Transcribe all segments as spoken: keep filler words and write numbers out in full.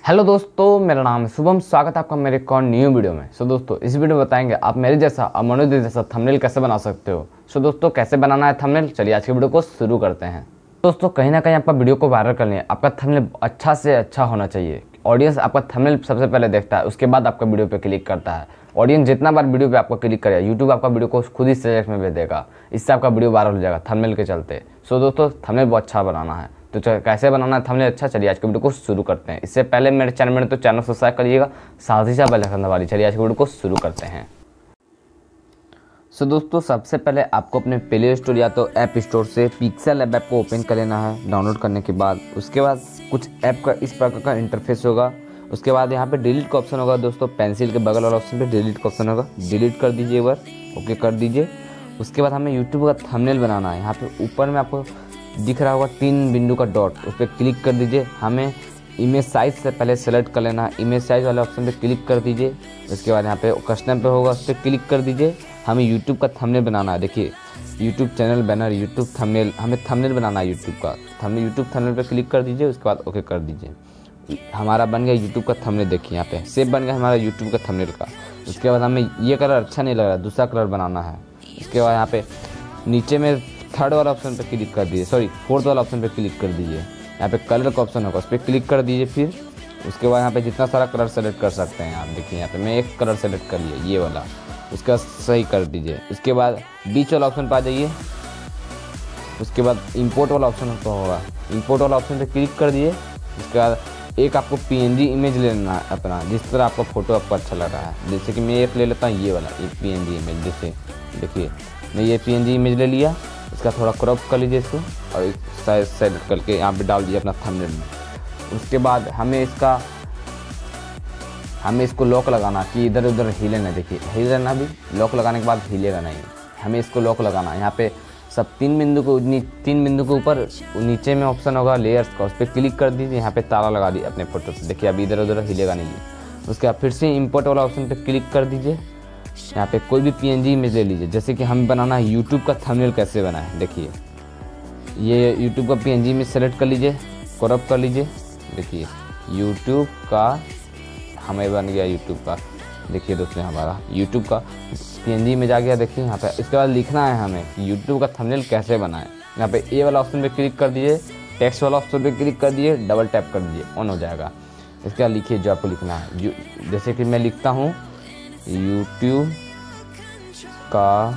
Hello दोस्तों, मेरा नाम है शुभम। स्वागत है आपका मेरे एक और न्यू वीडियो में। सो दोस्तों, इस वीडियो में बताएंगे आप मेरे जैसा और मनोज जैसा थंबनेल कैसे बना सकते हो। सो दोस्तों, कैसे बनाना है थंबनेल, चलिए आज की वीडियो को शुरू करते हैं। दोस्तों, कहीं ना कहीं आपका वीडियो को वायरल करने है, आपका थंबनेल अच्छा से अच्छा होना चाहिए। ऑडियंस आपका थंबनेल सबसे पहले देखता है, उसके बाद आपका वीडियो पे क्लिक करता है। ऑडियंस जितना बार वीडियो पे आपको क्लिक करेगा, यूट्यूब आपका वीडियो को खुद ही सजेस्ट में भेज देगा। इससे आपका वीडियो वायरल हो जाएगा थंबनेल के चलते। सो दोस्तों, थंबनेल बहुत अच्छा बनाना है, तो कैसे बनाना है थंबनेल अच्छा, चलिए आज के वीडियो को शुरू करते हैं। इससे पहले मेरे चैनल में तो चैनल सब्सक्राइब करिएगा, साथ ही साथ बेल आइकन दबा दीजिए। चलिए आज के वीडियो को शुरू करते हैं। सो so, दोस्तों, सबसे पहले आपको अपने प्ले स्टोर या तो ऐप स्टोर से पिक्सेल ऐप को ओपन कर लेना है। डाउनलोड करने के बाद उसके बाद कुछ ऐप का इस प्रकार का इंटरफेस होगा। उसके बाद यहाँ पे डिलीट का ऑप्शन होगा। दोस्तों, पेंसिल के बगल वाला ऑप्शन पे डिलीट का ऑप्शन होगा, डिलीट कर दीजिए, एक बार ओके कर दीजिए। उसके बाद हमें यूट्यूब का थंबनेल बनाना है। यहाँ पे ऊपर में आपको दिख रहा होगा तीन बिंदु का डॉट, उस पर क्लिक कर दीजिए। हमें इमेज साइज से पहले सेलेक्ट कर लेना है। इमेज साइज वाले ऑप्शन पे क्लिक कर दीजिए। उसके बाद यहाँ पे कस्टम पे होगा, उस पर क्लिक कर दीजिए। हमें यूट्यूब का थंबनेल बनाना है। देखिए, YouTube channel banner, YouTube thumbnail, हमें थंबनेल बनाना है यूट्यूब का। थंबनेल यूट्यूब थंबनेल पे क्लिक कर दीजिए। उसके बाद ओके कर दीजिए। हमारा बन गया यूट्यूब का थंबनेल। देखिए यहाँ पे सेव बन गया हमारा यूट्यूब का थंबनेल का। उसके बाद हमें ये कलर अच्छा नहीं लग रहा, दूसरा कलर बनाना है। उसके बाद यहाँ पे नीचे में थर्ड वाला ऑप्शन पे क्लिक कर दीजिए, सॉरी फोर्थ वाला ऑप्शन पे क्लिक कर दीजिए। यहाँ पे कलर का ऑप्शन होगा, उस पर क्लिक कर दीजिए। फिर उसके बाद यहाँ पे जितना सारा कलर सेलेक्ट कर सकते हैं आप। देखिए यहाँ पे मैं एक कलर सेलेक्ट कर लिया, ये वाला, उसका सही कर दीजिए। उसके बाद बीच वाला ऑप्शन पर आ जाइए। उसके बाद इंपोर्ट वाला ऑप्शन तो होगा, इंपोर्ट वाला ऑप्शन पे क्लिक कर दिए। उसके बाद एक आपको पीएनजी इमेज लेना है अपना, जिस तरह आपका फोटो आपको अच्छा लग रहा है। जैसे कि मैं एक ले लेता हूँ, ये वाला एक पीएनजी इमेज। जैसे देखिए मैं ये पीएनजी इमेज ले लिया, इसका थोड़ा क्रॉप कर लीजिए इसको और साइज सेलेक्ट करके यहाँ पे डाल दीजिए अपना थंबनेल में। उसके बाद हमें इसका हमें इसको लॉक लगाना कि इधर उधर हिले ना। देखिए हिले ना, भी लॉक लगाने के बाद हिलेगा नहीं। हमें इसको लॉक लगाना है। यहाँ पे सब तीन बिंदु को तीन बिंदु के ऊपर नीचे में ऑप्शन होगा लेयर्स का, उस पर क्लिक कर दीजिए। यहाँ पे ताला लगा दीजिए अपने फोटो पे। देखिए अभी इधर उधर हिलेगा नहीं है। उसके बाद फिर से इंपोर्ट वाला ऑप्शन पे क्लिक कर दीजिए। यहाँ पे कोई भी पीएनजी इमेज ले लीजिए। जैसे कि हमें बनाना है यूट्यूब का थंबनेल कैसे बनाए। देखिए ये यूट्यूब का पीएनजी इमेज सेलेक्ट कर लीजिए, क्रॉप कर लीजिए। देखिए यूट्यूब का हमें बन गया यूट्यूब का। देखिए दोस्तों, हमारा यूट्यूब का पीएनजी इमेज आ गया। देखिए यहाँ पे इसके बाद लिखना है हमें कि यूट्यूब का थंबनेल कैसे बनाएं। यहाँ पे ए वाला ऑप्शन पे क्लिक कर दीजिए, टेक्स्ट वाला ऑप्शन पे क्लिक कर दिए, डबल टैप कर दीजिए, ऑन हो जाएगा। इसके बाद लिखिए जो आपको लिखना है। जैसे कि मैं लिखता हूँ यूट्यूब का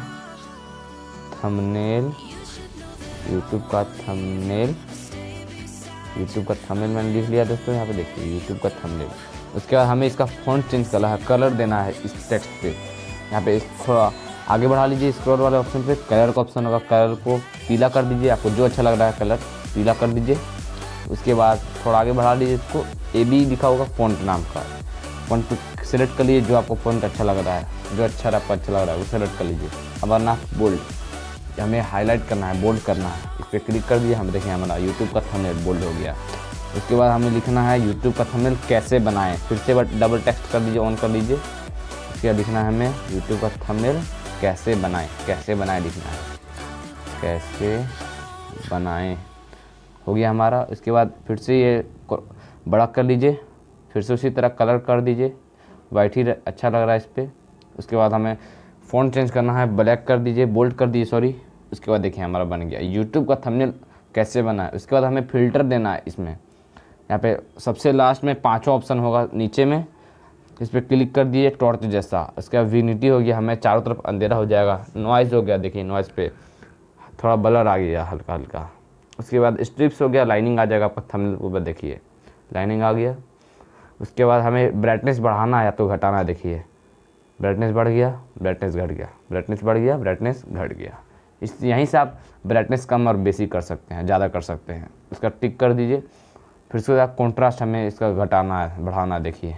थंबनेल, यूट्यूब का थंबनेल, यूट्यूब का थंबनेल मैंने लिख लिया दोस्तों। यहाँ पे देखिए यूट्यूब का थंबनेल। उसके बाद हमें इसका फॉन्ट चेंज करना है, कलर देना है इस टेक्स्ट पे। यहाँ पे थोड़ा आगे बढ़ा लीजिए, स्क्रॉल वाले ऑप्शन पे कलर का ऑप्शन होगा, कलर को पीला कर दीजिए। आपको जो अच्छा लग रहा है कलर पीला कर दीजिए। उसके बाद थोड़ा आगे बढ़ा लीजिए, इसको ए बी लिखा होगा फॉन्ट नाम का, फॉन्ट सेलेक्ट कर लीजिए। जो आपको फॉन्ट अच्छा लग रहा है, जो अच्छा आपको अच्छा लग रहा है वो सेलेक्ट कर लीजिए। अब वरना बोल्ड, हमें हाईलाइट करना है, बोल्ड करना है। इस पर क्लिक कर दिए। हम देखें हमारा यूट्यूब का थंबनेल बोल्ड हो गया। उसके बाद हमें लिखना है यूट्यूब का थंबनेल कैसे बनाएं। फिर से डबल टेक्स्ट कर दीजिए, ऑन कर लीजिए। उसके बाद लिखना है हमें यूट्यूब का थंबनेल कैसे बनाएं, कैसे बनाएं लिखना है, कैसे बनाएं हो गया हमारा। इसके बाद फिर से ये बड़ा कर लीजिए, फिर से उसी तरह कलर कर दीजिए, वाइट ही अच्छा लग रहा है इस पर। उसके बाद हमें फ़ॉन्ट चेंज करना है, ब्लैक कर दीजिए, बोल्ड कर दीजिए, सॉरी। उसके बाद देखिए हमारा बन गया यूट्यूब का थंबनेल कैसे बना है। उसके बाद हमें फ़िल्टर देना है इसमें। यहाँ पे सबसे लास्ट में पांचवा ऑप्शन होगा नीचे में, इस पर क्लिक कर दिए, टॉर्च जैसा। उसके बाद विनिटी हो गया, हमें चारों तरफ अंधेरा हो जाएगा। नॉइज़ हो गया, देखिए नॉइज़ पे थोड़ा ब्लर आ गया हल्का हल्का। उसके बाद स्ट्रिप्स हो गया, लाइनिंग आ जाएगा आपका थंबनेल के ऊपर। देखिए लाइनिंग आ गया। उसके बाद हमें ब्राइटनेस बढ़ाना है या तो घटाना है। देखिए ब्राइटनेस बढ़ गया, ब्राइटनेस घट गया, ब्राइटनेस बढ़ गया, ब्राइटनेस घट गया। इस यहीं से आप ब्राइटनेस कम और बेसी कर सकते हैं, ज़्यादा कर सकते हैं। उसका टिक कर दीजिए। फिर उसके बाद कॉन्ट्रास्ट हमें इसका घटाना है, बढ़ाना है। देखिए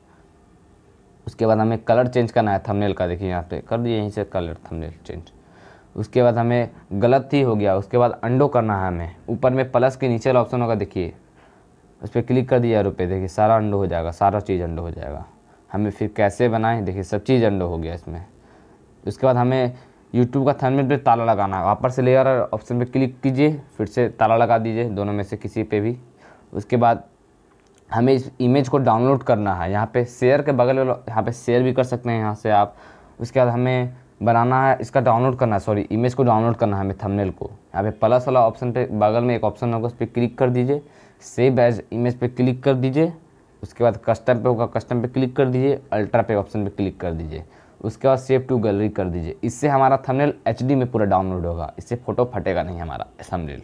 उसके बाद हमें कलर चेंज करना है थंबनेल का। देखिए यहाँ पे कर दिए, यहीं से कलर थंबनेल चेंज। उसके बाद हमें गलत ही हो गया, उसके बाद अंडो करना है हमें। ऊपर में प्लस के नीचे वाला ऑप्शन होगा, देखिए उस पर क्लिक कर दिया रुपये। देखिए सारा अंडो हो जाएगा, सारा चीज़ अंडो हो जाएगा। हमें फिर कैसे बनाएं, देखिए सब चीज़ अंडो हो गया इसमें। उसके बाद हमें यूट्यूब का थंबनेल पे ताला लगाना है। ऊपर से लेयर ऑप्शन पे क्लिक कीजिए, फिर से ताला लगा दीजिए, दोनों में से किसी पे भी। उसके बाद हमें इस इमेज को डाउनलोड करना है। यहाँ पे शेयर के बगल में यहाँ पे शेयर भी कर सकते हैं यहाँ से आप। उसके बाद हमें बनाना है, इसका डाउनलोड करना है, सॉरी इमेज को डाउनलोड करना है हमें थंबनेल को। यहाँ पे प्लस वाला ऑप्शन पे बगल में एक ऑप्शन होगा, उस पर क्लिक कर दीजिए। सेव एज इमेज पे क्लिक कर दीजिए। उसके बाद कस्टम पे होगा, कस्टम पे क्लिक कर दीजिए। अल्ट्रा पे ऑप्शन पे क्लिक कर दीजिए। उसके बाद सेव टू गैलरी कर दीजिए। इससे हमारा थंबनेल एच डी में पूरा डाउनलोड होगा, इससे फ़ोटो फटेगा नहीं हमारा थंबनेल।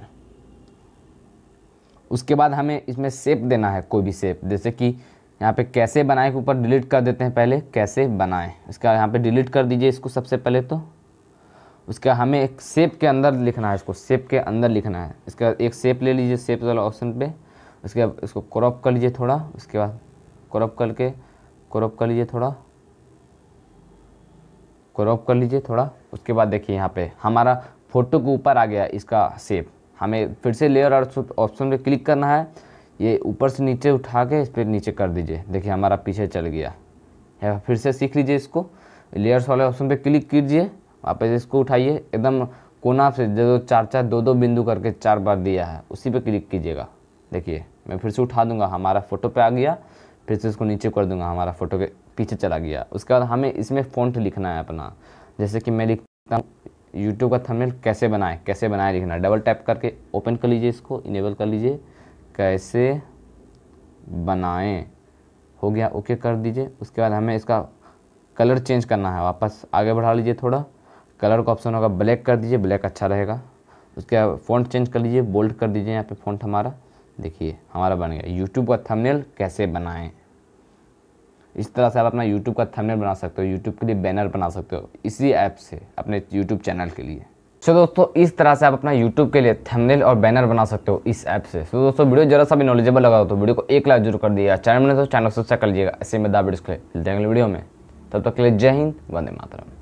उसके बाद हमें इसमें शेप देना है, कोई भी शेप, जैसे कि यहाँ पे कैसे बनाए के ऊपर डिलीट कर देते हैं पहले, कैसे बनाएं। इसका यहाँ पे डिलीट कर दीजिए इसको सबसे पहले तो। उसका हमें एक शेप के अंदर लिखना है, इसको शेप के अंदर लिखना है। इसका एक शेप ले लीजिए शेप वाला ऑप्शन पे। उसके बाद इसको क्रॉप कर लीजिए थोड़ा। उसके बाद क्रॉप करके क्रॉप कर लीजिए थोड़ा क्रॉप कर लीजिए थोड़ा। उसके बाद देखिए यहाँ पे हमारा फ़ोटो के ऊपर आ गया इसका शेप। हमें फिर से लेयर और ऑप्शन पे क्लिक करना है। ये ऊपर से नीचे उठा के इस पर नीचे कर दीजिए। देखिए हमारा पीछे चल गया है। फिर से सीख लीजिए इसको। लेयर्स वाले ऑप्शन पे क्लिक कीजिए, वापस इसको उठाइए एकदम कोना से, जो चार चार दो दो बिंदु करके चार बार दिया है उसी पे क्लिक कीजिएगा। देखिए मैं फिर से उठा दूंगा, हमारा फ़ोटो पे आ गया। फिर से इसको नीचे कर दूंगा, हमारा फ़ोटो के पीछे चला गया। उसके बाद हमें इसमें फ़ॉन्ट लिखना है अपना, जैसे कि मैं लिखता हूँ यूट्यूब का थंबनेल कैसे बनाएं, कैसे बनाएं लिखना है। डबल टैप करके ओपन कर लीजिए, इसको इनेबल कर लीजिए, कैसे बनाएं हो गया, ओके कर दीजिए। उसके बाद हमें इसका कलर चेंज करना है, वापस आगे बढ़ा लीजिए थोड़ा। कलर का ऑप्शन होगा, ब्लैक कर दीजिए, ब्लैक अच्छा रहेगा। उसके बाद फ़ॉन्ट चेंज कर लीजिए, बोल्ड कर दीजिए यहाँ पे फ़ॉन्ट हमारा। देखिए हमारा बन गया यूट्यूब का थंबनेल कैसे बनाएं। इस तरह से आप अपना यूट्यूब का थंबनेल बना सकते हो, यूट्यूब के लिए बैनर बना सकते हो इसी ऐप से अपने यूट्यूब चैनल के लिए। सो दोस्तों इस तरह से आप अपना यूट्यूब के लिए थंबनेल और बैनर बना सकते हो इस ऐप से। सो दोस्तों वीडियो जरा सा भी नॉलेजेबल लगा हो तो वीडियो को एक लाइक जरूर कर दिएगा। चैनल में तो चैनल सब्सक्राइब कर लीजिएगा। ऐसे में दा वीडियो मिलते हैं अगले वीडियो में, तब तक के लिए जय हिंद, वंदे मातरम।